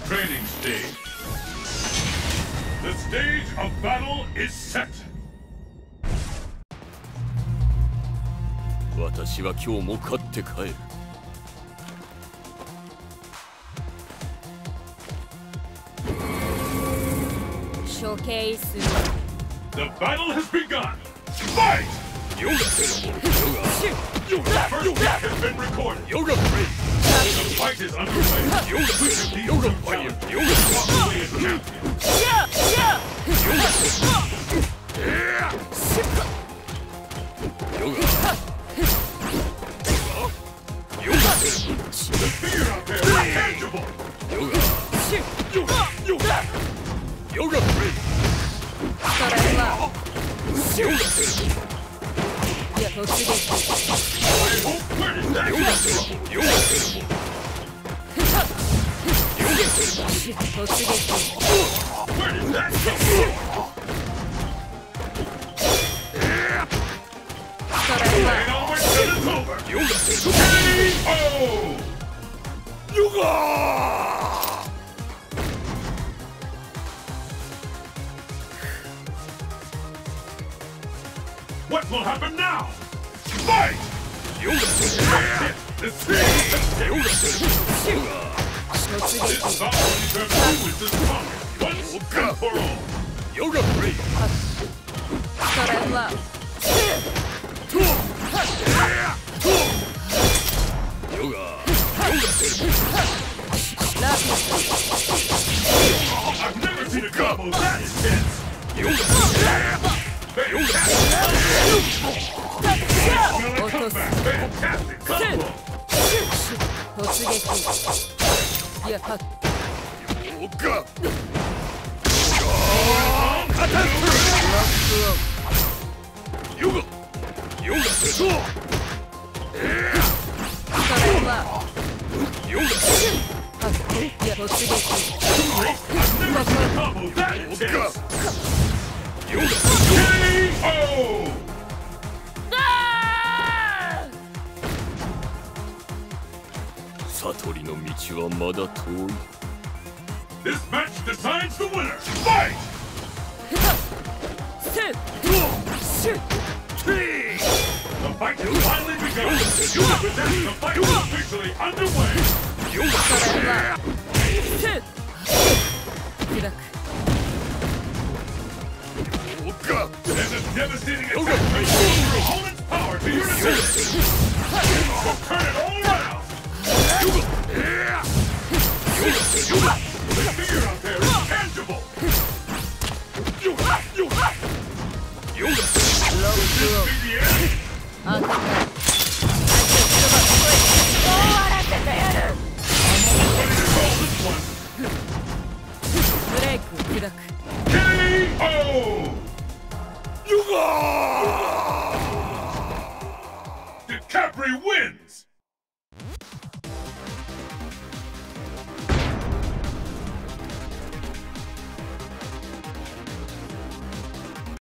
training stage. The stage of battle is set. 私は今日も勝って帰る。 処刑する。 The battle has begun. Fight! Yoga! The first hit has been recorded. Yoga! The fight is underway. Yoga! Fire! Yoga! Probably a champion. The fear out there is tangible. Yoga! ストライは突撃。 I hope where did that come from? 突撃。 Where did that come from? ストライ And は onward till it's over. KO! What will happen now? Fight! The speed! 突 This 撃。 bout will determine who is the strongest once and for all. Yoga! ストライは ラピス。 I've never seen a combo that intense. Fantastic comeback. Fantastic combo. 突撃。いや、は ストライは いや、突撃。 I've never seen a combo that intense. KO! 悟りの道はまだ遠い。 This match decides the winner. Fight! せっ The fight has finally begun. You represent the fight is officially underway. ストライはせっ砕く。 There's a devastating attack that shows your opponent's power to your advantage. We'll turn it all around. The fear out there is tangible. This be the end. あんたが相手を終わらせてやる。 Ready to call this one. ブレイク砕く。 KO! DeCapri wins!